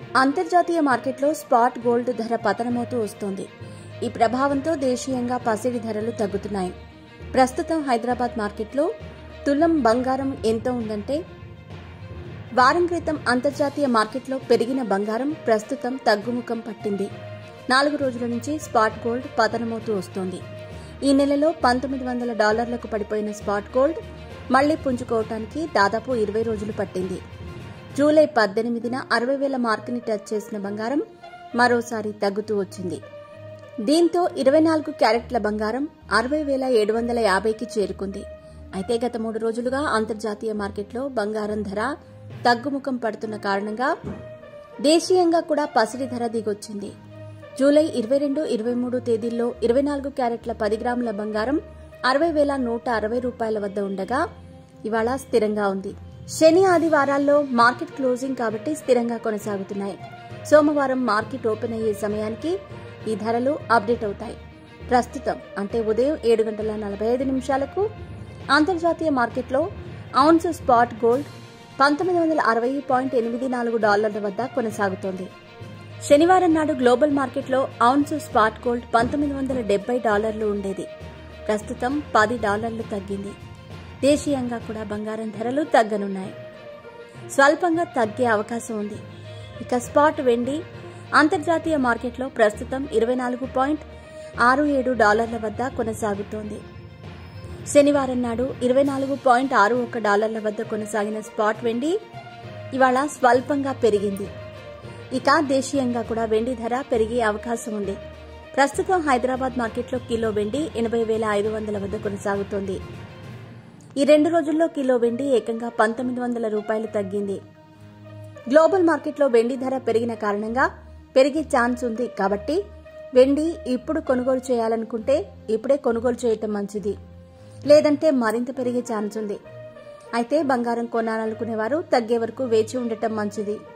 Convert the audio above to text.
అంతర్జాతీయ మార్కెట్లో spot gold ధర పతనమవుతూ వస్తోంది. ఈ ప్రభావంతో దేశీయంగా పసిడి ధరలు తగ్గుతున్నాయి. ప్రస్తుతం హైదరాబాద్ మార్కెట్లో తులం బంగారం ఎంత ఉందంటే, వారం క్రితం అంతర్జాతీయ మార్కెట్లో పెరిగిన బంగారం ప్రస్తుతం తగ్గుముఖం పట్టింది. 4 రోజుల నుంచి స్పాట్ గోల్డ్ పతనమవుతూ వస్తోంది. ఈ నెలలో $1,900లకు పడిపోయిన స్పాట్ గోల్డ్ మళ్లీ పుంజుకోవటానికి దాదాపు 20 రోజులు పట్టింది. జూలై 18న 60,000 మార్కుని టచ్ చేసిన బంగారం మరోసారి తగ్గుతూ వచ్చింది. దీంతో 24 క్యారెట్ల బంగారం 60,750కి చేరుకుంది. అయితే గత 3 రోజులుగా అంతర్జాతీయ మార్కెట్లో బంగారం ధర తగ్గుముఖం పడుతున్న కారణంగా దేశీయంగా కూడా పసిడి ధర దిగొచ్చింది. జూలై 22, 23 తేదీల్లో 24 క్యారెట్ల 10 గ్రాముల బంగారం 60,160 రూపాయల వద్ద ఉండగా ఇవాళ స్థిరంగా ఉంది. శని ఆదివారాల్లో మార్కెట్ క్లోజింగ్ కాబట్టి స్థిరంగా కొనసాగుతున్నాయి. సోమవారం మార్కెట్ ఓపెన్ అయ్యే సమయానికి ఈ ధరలు అప్డేట్ అవుతాయి. ప్రస్తుతం అంటే ఉదయం 7:45 అంతర్జాతీయ మార్కెట్లో ఔన్స్ స్పాట్ గోల్డ్ $1,960.84 వద్ద కొనసాగుతోంది. శనివారం నాడు గ్లోబల్ మార్కెట్లో ఔన్స్ స్పాట్ గోల్డ్ $1,970 ఉండేది. ప్రస్తుతం $10 తగ్గింది. దేశీయంగా కూడా బంగారం ధరలు తగ్గనున్నాయి. స్వల్పంగా తగ్గే అవకాశం ఉంది. ఇక స్పాట్ వెండి అంతర్జాతీయ మార్కెట్లో ప్రస్తుతం $24.67 వద్ద కొనసాగుతోంది. శనివారం నాడు $24.61 వద్ద కొనసాగిన స్పాట్ వెండి ఇవాళ స్వల్పంగా పెరిగింది. ఇక దేశీయంగా కూడా వెండి ధర పెరిగే అవకాశం ఉంది. ప్రస్తుతం హైదరాబాద్ మార్కెట్లో కిలో వెండి 80,500 వద్ద కొనసాగుతోంది. ఈ 2 రోజుల్లో కిలో వెండి ఏకంగా $1,900 తగ్గింది. గ్లోబల్ మార్కెట్లో వెండి ధర పెరిగిన కారణంగా పెరిగే ఛాన్స్ ఉంది. కాబట్టి వెండి ఇప్పుడు కొనుగోలు చేయాలనుకుంటే ఇప్పుడే కొనుగోలు చేయటం మంచిది. లేదంటే మరింత పెరిగే ఛాన్స్ ఉంది. అయితే బంగారం కొనాలనుకునేవారు తగ్గే వరకు వేచి ఉండటం మంచిది.